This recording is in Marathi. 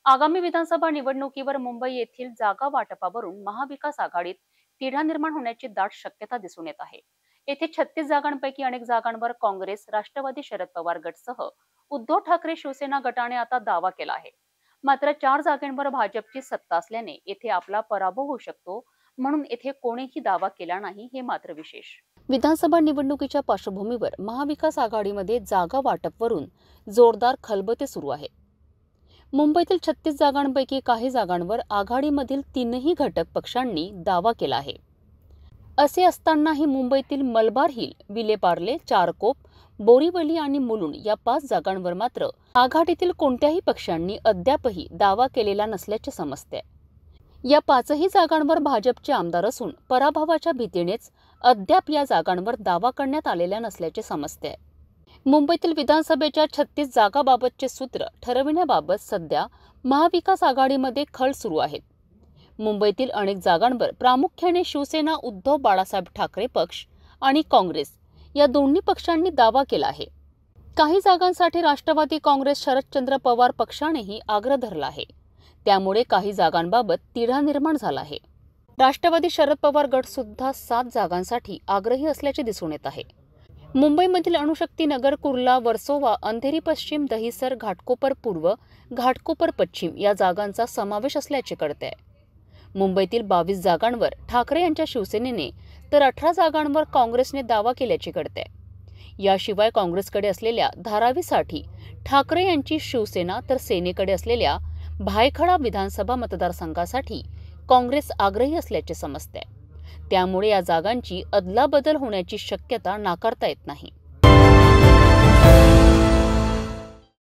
आगामी विधानसभा निवडणुकीवर मुंबई येथील जागा वाटपावरून महाविकास आघाडीत तिढा निर्माण होण्याची दाट शक्यता दिसून येत आहे. येथे 36 जागांपैकी अनेक जागांवर काँग्रेस, राष्ट्रवादी शरद पवार गटसह उद्धव ठाकरे शिवसेना गटाने आता दावा केला आहे. मात्र 4 जागांवर भाजपची सत्ता असल्याने येथे आपला पराभव होऊ शकतो, म्हणून येथे कोणीही दावा केला नाही, हे मात्र विशेष. विधानसभा निवडणुकीच्या पार्श्वभूमीवर महाविकास आघाडीमध्ये जागा वाटपवरून जोरदार खलबते सुरू आहे. मुंबईतील 36 जागांपैकी काही जागांवर आघाडीमधील 3ही घटक पक्षांनी दावा केला आहे. असे असतानाही मुंबईतील मलबार हिल, विलेपार्ले, चारकोप, बोरीवली आणि मुलुंड या 5 जागांवर मात्र आघाडीतील कोणत्याही पक्षांनी अद्यापही दावा केलेला नसल्याचे समजते. या 5ही जागांवर भाजपचे आमदार असून पराभवाच्या भीतीनेच अद्याप या जागांवर दावा करण्यात आलेला नसल्याचे समजते. मुंबईतील विधानसभेच्या 36 जागाबाबतचे सूत्र ठरविण्याबाबत सध्या महाविकास आघाडीमध्ये खळ सुरू आहेत. मुंबईतील अनेक जागांवर प्रामुख्याने शिवसेना, उद्धव बाळासाहेब ठाकरे पक्ष आणि काँग्रेस या दोन्ही पक्षांनी दावा केला आहे. काही जागांसाठी राष्ट्रवादी काँग्रेस, शरदचंद्र पवार पक्षानेही आग्रह धरला आहे. त्यामुळे काही जागांबाबत तिढा निर्माण झाला आहे. राष्ट्रवादी शरद पवार गट सुद्धा 7 जागांसाठी आग्रही असल्याचे दिसून येत आहे. मुंबईमधील अणुशक्ती नगर, कुर्ला, वर्सोवा, अंधेरी पश्चिम, दहिसर, घाटकोपर पूर्व, घाटकोपर पश्चिम या जागांचा समावेश असल्याचे कळते आहे. मुंबईतील 22 जागांवर ठाकरे यांच्या शिवसेनेने तर 18 जागांवर काँग्रेसने दावा केल्याचे कळते. याशिवाय काँग्रेसकडे असलेल्या धारावीसाठी ठाकरे यांची शिवसेना तर सेनेकडे असलेल्या भायखळा विधानसभा मतदारसंघासाठी काँग्रेस आग्रही असल्याचे समजते. त्यामुळे या जागांची अदलाबदल होण्याची शक्यता नाकारता येत नाही.